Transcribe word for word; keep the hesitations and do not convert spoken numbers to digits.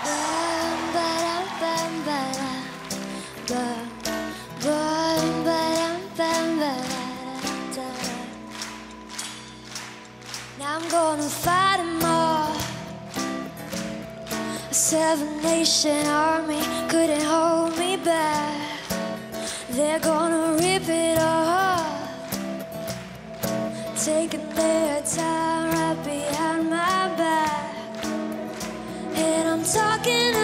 Bum, ba-dum, bum, ba-dum, bum, bum, ba-dum, bum, ba-da-da-da. Now I'm gonna fight 'em all. A seven-nation army couldn't hold me back. They're gonna rip it off, taking their time right behind my back. And I'm talking